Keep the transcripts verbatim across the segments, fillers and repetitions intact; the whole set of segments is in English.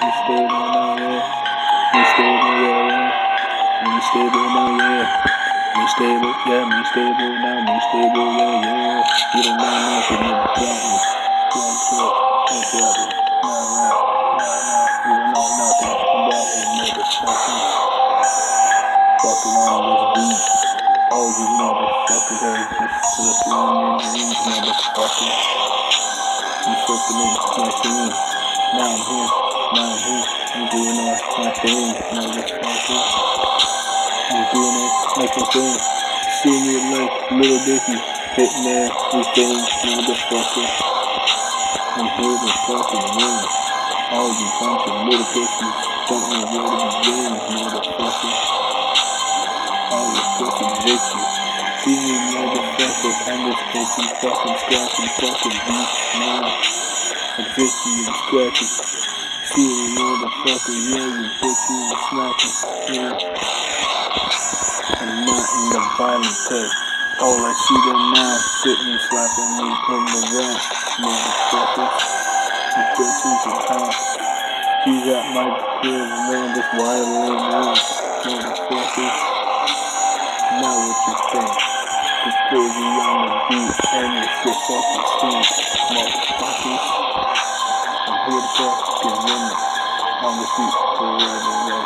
We stable now, yeah. We stable, yeah, yeah. We stable now, yeah. We stable, yeah. We stable now. We stable, yeah, yeah. You don't know nothing, motherfucker. Young shit, ain't rapping. Nah, rap, nah, nah. You don't know nothing about it, motherfucker. Fucking on this beat. All you motherfuckers are just slipping in your dreams, motherfucker. You fucking in my thing. Now I'm here, now I'm here. I'm doing all my thing, motherfucker. I'm doing it like a thing. See me like Little Dicky. Hitman, we thing, motherfucker. I'm here to fucking win. All you bunch of little pussies don't know where to begin, motherfucker. All you fucking bitches. See me, motherfucker, and this bitchy fucking scratching fucking beat now. A bitchy and scratching. See me, motherfucker, yeah, you bitchy and smacking, yeah. I'm not in the violent cut. All I see them now, sitting slapping me in the rap, motherfuckers. You bitches and out. You got my crib, man, this wide room, motherfuckers. Now what you think? It's crazy on the beat, and it's your fucking stink, motherfuckers. I'm here to fucking win it. On the street forever, yeah.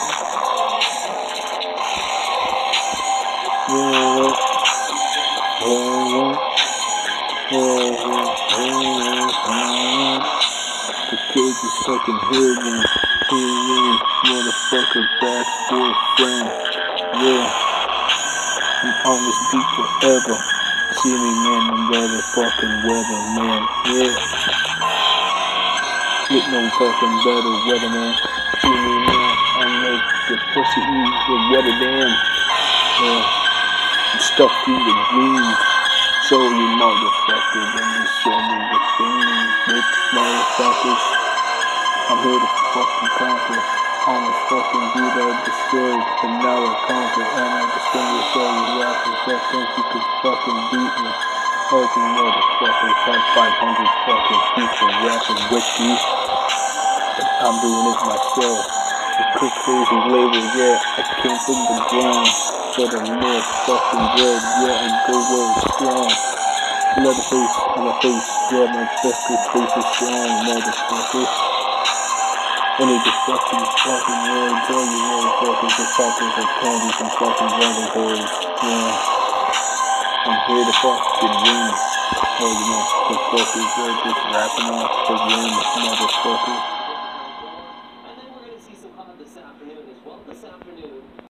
Yeah, yeah, yeah, yeah. The kids is fucking here, man. Here, motherfucker, back for friend. Yeah. I'm on this beat forever. See me, man, no motherfucking weather, man. Yeah. Get no fucking better weather, man. See me, man. I make the pussy eat the weather, damn. Yeah. I'm stuck through the dreams. Show you motherfuckers, and you show me the thing, bitch, motherfuckers. I'm here to fucking conquer. On the fucking beat I destroyed, and now I conquer, and I distinguish all you rappers that think you could fucking beat me. All you motherfuckers have five hundred fucking people rapping with you, but I'm doing it myself. The cook crazy label, yeah, I came from the ground, for the more fucking bread, yeah, I go where it's strong. Leatherface on my face, yeah, my best face is strong, motherfuckers. I need to fucking fucking words, all you motherfuckers are fuckers of candies and fucking dragon toys, yeah. I'm here to fucking win. All you motherfuckers are just rapping off the win, motherfuckers.